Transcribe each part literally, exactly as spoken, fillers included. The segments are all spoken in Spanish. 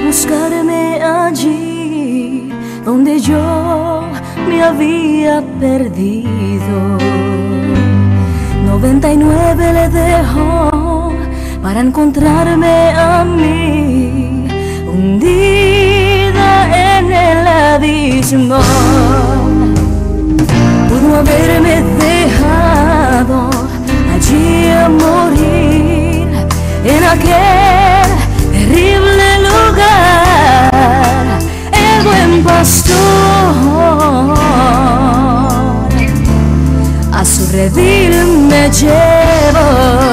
buscarme allí donde yo me había perdido. noventa y nueve le dejó para encontrarme a mí, hundida en el abismo. Pudo haberme dejado allí a morir en aquel terrible lugar. El buen pastor a su redil me llevó.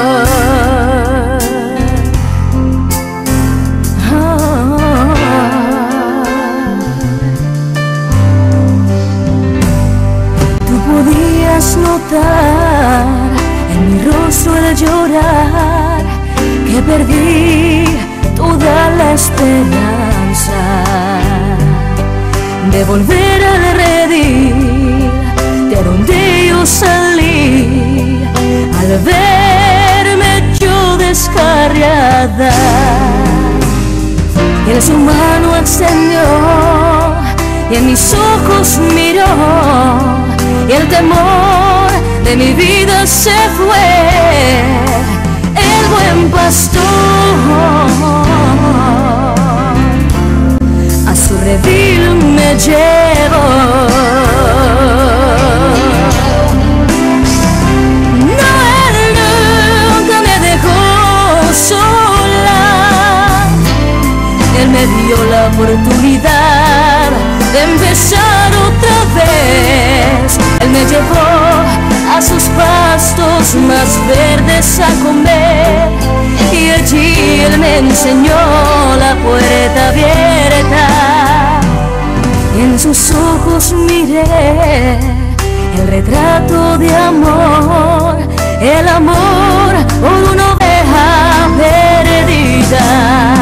Notar en mi rostro el llorar que perdí toda la esperanza de volver al redil de donde yo salí al verme yo descarriada. Él su mano extendió y en mis ojos miró, y el temor de mi vida se fue. El buen pastor a su redil me llevó. No, él nunca me dejó sola. Él me dio la oportunidad de empezar otra vez. Él me llevó a sus pastos más verdes a comer, y allí Él me enseñó la puerta abierta, y en sus ojos miré el retrato de amor, el amor por una oveja perdida.